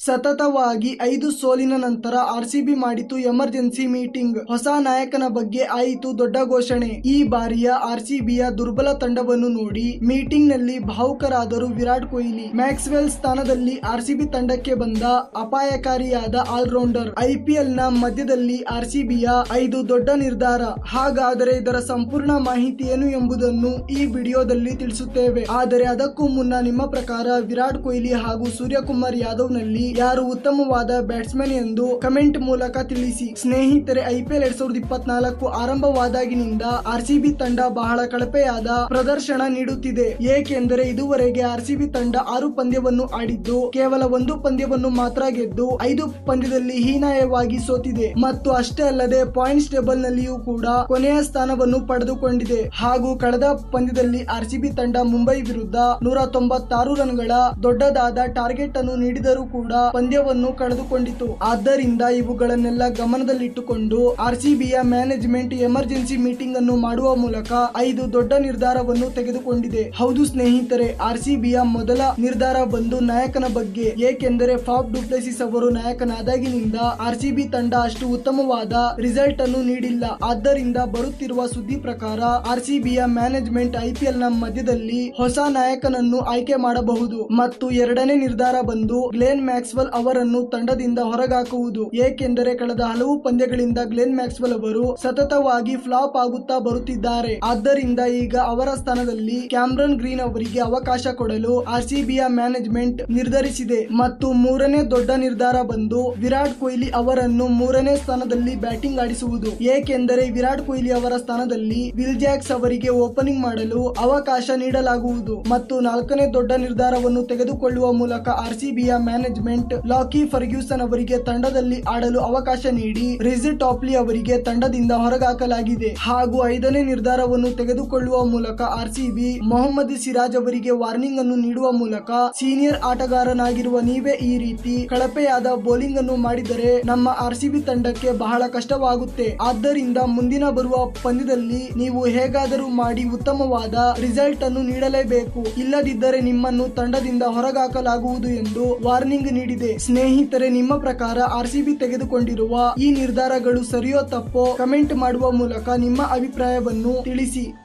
ಸತತವಾಗಿ 5 ಸೋಲಿನ ನಂತರ ಆರ್ಸಿಬಿ ಮಾಡಿತು ಎಮರ್ಜೆನ್ಸಿ ಮೀಟಿಂಗ್. ಹೊಸ ನಾಯಕನ ಬಗ್ಗೆ ಆಯಿತು ದೊಡ್ಡ ಘೋಷಣೆ. ಈ ಬಾರಿಯ ಆರ್ಸಿಬಿಯ ದುರ್ಬಲ ತಂಡವನ್ನು ನೋಡಿ ಮೀಟಿಂಗ್ ನಲ್ಲಿ ಭಾವುಕರಾದರು ವಿರಾಟ್ ಕೊಹ್ಲಿ. ಮ್ಯಾಕ್ಸ್ವೆಲ್ ಸ್ಥಾನದಲ್ಲಿ ಆರ್ಸಿಬಿ ತಂಡಕ್ಕೆ ಬಂದ ಅಪಾಯಕಾರಿಯಾದ ಆಲ್ರೌಂಡರ್. ಐಪಿಎಲ್ ನ ಮಧ್ಯದಲ್ಲಿ ಆರ್ಸಿಬಿಯ 5 ದೊಡ್ಡ ನಿರ್ಧಾರ. ಹಾಗಾದರೆ ಇದರ ಸಂಪೂರ್ಣ ಮಾಹಿತಿ ಏನು ಎಂಬುದನ್ನು ಈ ವಿಡಿಯೋದಲ್ಲಿ ತಿಳಿಸುತ್ತೇವೆ. ಆದರೆ ಅದಕ್ಕೂ ಮುನ್ನ ನಿಮ್ಮ ಪ್ರಕಾರ ವಿರಾಟ್ ಕೊಹ್ಲಿ ಹಾಗೂ ಸೂರ್ಯಕುಮಾರ್ ಯಾದವ್ ನಲ್ಲಿ ಯಾರು ಉತ್ತಮವಾದ ಬ್ಯಾಟ್ಸ್ಮನ್ ಎಂದು ಕಮೆಂಟ್ ಮೂಲಕ ತಿಳಿಸಿ. ಸ್ನೇಹಿತರೆ, ಐಪಿಎಲ್ 2024 ಆರಂಭವಾದಾಗಿನಿಂದ ಆರ್ಸಿಬಿ ತಂಡ ಬಹಳ ಕಳಪೆಯಾದ ಪ್ರದರ್ಶನ ನೀಡುತ್ತಿದೆ. ಏಕೆಂದರೆ ಇದುವರೆಗೆ ಆರ್ಸಿಬಿ ತಂಡ 6 ಪಂದ್ಯವನ್ನು ಆಡಿದ್ದು ಕೇವಲ 1 ಪಂದ್ಯವನ್ನು ಮಾತ್ರ ಗೆದ್ದು 5 ಪಂದ್ಯದಲ್ಲಿ ಹೀನಾಯವಾಗಿ ಸೋತಿದೆ. ಮತ್ತು ಅಷ್ಟೇ ಅಲ್ಲದೆ ಪಾಯಿಂಟ್ಸ್ ಟೇಬಲ್ ನಲ್ಲಿಯೂ ಕೂಡ ಕೊನೆಯ ಸ್ಥಾನವನ್ನು ಪಡೆದುಕೊಂಡಿದೆ. ಹಾಗೂ ಕಳೆದ ಪಂದ್ಯದಲ್ಲಿ ಆರ್ಸಿಬಿ ತಂಡ ಮುಂಬೈ ವಿರುದ್ಧ 196 ರನ್ಗಳ ದೊಡ್ಡದಾದ ಟಾರ್ಗೆಟ್ ಅನ್ನು ನೀಡಿದರೂ ಕೂಡ ಪಂದ್ಯವನ್ನು ಕಳೆದುಕೊಂಡಿತು. ಆದ್ದರಿಂದ ಇವುಗಳನ್ನೆಲ್ಲ ಗಮನದಲ್ಲಿಟ್ಟುಕೊಂಡು ಆರ್ಸಿಬಿಯ ಮ್ಯಾನೇಜ್ಮೆಂಟ್ ಎಮರ್ಜೆನ್ಸಿ ಮೀಟಿಂಗ್ ಅನ್ನು ಮಾಡುವ ಮೂಲಕ 5 ದೊಡ್ಡ ನಿರ್ಧಾರವನ್ನು ತೆಗೆದುಕೊಂಡಿದೆ. ಹೌದು ಸ್ನೇಹಿತರೆ, ಆರ್ಸಿಬಿಯ ಮೊದಲ ನಿರ್ಧಾರ ಬಂದು ನಾಯಕನ ಬಗ್ಗೆ. ಏಕೆಂದರೆ ಫಾಫ್ ಡು ಪ್ಲೆಸಿಸ್ ಅವರು ನಾಯಕನಾದಾಗಿನಿಂದ ಆರ್ಸಿಬಿ ತಂಡ ಅಷ್ಟು ಉತ್ತಮವಾದ ರಿಸಲ್ಟ್ ಅನ್ನು ನೀಡಿಲ್ಲ. ಆದ್ದರಿಂದ ಬರುತ್ತಿರುವ ಸುದ್ದಿ ಪ್ರಕಾರ ಆರ್ಸಿಬಿಯ ಮ್ಯಾನೇಜ್ಮೆಂಟ್ ಐಪಿಎಲ್ ನ ಮಧ್ಯದಲ್ಲಿ ಹೊಸ ನಾಯಕನನ್ನು ಆಯ್ಕೆ ಮಾಡಬಹುದು. ಮತ್ತು ಎರಡನೇ ನಿರ್ಧಾರ ಬಂದು ಗ್ಲೆನ್ ಮ್ಯಾಕ್ಸ್ವೆಲ್ ಅವರನ್ನು ತಂಡದಿಂದ ಹೊರಗಾಕುವುದು. ಏಕೆಂದರೆ ಕಳೆದ ಹಲವು ಪಂದ್ಯಗಳಿಂದ ಗ್ಲೆನ್ ಮ್ಯಾಕ್ಸ್ವೆಲ್ ಅವರು ಸತತವಾಗಿ ಫ್ಲಾಪ್ ಆಗುತ್ತಾ ಬರುತ್ತಿದ್ದಾರೆ. ಆದ್ದರಿಂದ ಈಗ ಅವರ ಸ್ಥಾನದಲ್ಲಿ ಕ್ಯಾಮರನ್ ಗ್ರೀನ್ ಅವರಿಗೆ ಅವಕಾಶ ಕೊಡಲು ಆರ್ಸಿಬಿಯ ಮ್ಯಾನೇಜ್ಮೆಂಟ್ ನಿರ್ಧರಿಸಿದೆ. ಮತ್ತು ಮೂರನೇ ದೊಡ್ಡ ನಿರ್ಧಾರ ಬಂದು ವಿರಾಟ್ ಕೊಹ್ಲಿ ಅವರನ್ನು 3ನೇ ಸ್ಥಾನದಲ್ಲಿ ಬ್ಯಾಟಿಂಗ್ ಆಡಿಸುವುದು. ಏಕೆಂದರೆ ವಿರಾಟ್ ಕೊಹ್ಲಿ ಅವರ ಸ್ಥಾನದಲ್ಲಿ ವಿಲ್ ಜಾಕ್ಸ್ ಅವರಿಗೆ ಓಪನಿಂಗ್ ಮಾಡಲು ಅವಕಾಶ ನೀಡಲಾಗುವುದು. ಮತ್ತು 4ನೇ ದೊಡ್ಡ ನಿರ್ಧಾರವನ್ನು ತೆಗೆದುಕೊಳ್ಳುವ ಮೂಲಕ ಆರ್ಸಿಬಿಯ ಮ್ಯಾನೇಜ್ಮೆಂಟ್ ಲಾಕಿ ಫರ್ಗ್ಯೂಸನ್ ಅವರಿಗೆ ತಂಡದಲ್ಲಿ ಆಡಲು ಅವಕಾಶ ನೀಡಿ ರಿಜಿ ಟಾಪ್ಲಿ ಅವರಿಗೆ ತಂಡದಿಂದ ಹೊರಗಾಕಲಾಗಿದೆ. ಹಾಗೂ 5ನೇ ನಿರ್ಧಾರವನ್ನು ತೆಗೆದುಕೊಳ್ಳುವ ಮೂಲಕ ಆರ್ಸಿಬಿ ಮೊಹಮ್ಮದ್ ಸಿರಾಜ್ ಅವರಿಗೆ ವಾರ್ನಿಂಗ್ ಅನ್ನು ನೀಡುವ ಮೂಲಕ ಸೀನಿಯರ್ ಆಟಗಾರನಾಗಿರುವ ನೀವೇ ಈ ರೀತಿ ಕಳಪೆಯಾದ ಬೌಲಿಂಗ್ ಅನ್ನು ಮಾಡಿದರೆ ನಮ್ಮ ಆರ್ಸಿಬಿ ತಂಡಕ್ಕೆ ಬಹಳ ಕಷ್ಟವಾಗುತ್ತೆ. ಆದ್ದರಿಂದ ಮುಂದಿನ ಬರುವ ಪಂದ್ಯದಲ್ಲಿ ನೀವು ಹೇಗಾದರೂ ಮಾಡಿ ಉತ್ತಮವಾದ ರಿಸಲ್ಟ್ ಅನ್ನು ನೀಡಲೇಬೇಕು. ಇಲ್ಲದಿದ್ದರೆ ನಿಮ್ಮನ್ನು ತಂಡದಿಂದ ಹೊರಗಾಕಲಾಗುವುದು ಎಂದು ವಾರ್ನಿಂಗ್ ನೀಡಿದೆ. ಸ್ನೇಹಿತರೆ, ನಿಮ್ಮ ಪ್ರಕಾರ ಆರ್ಸಿಬಿ ತೆಗೆದುಕೊಂಡಿರುವ ಈ ನಿರ್ಧಾರಗಳು ಸರಿಯೋ ತಪ್ಪೋ ಕಮೆಂಟ್ ಮಾಡುವ ಮೂಲಕ ನಿಮ್ಮ ಅಭಿಪ್ರಾಯವನ್ನು ತಿಳಿಸಿ.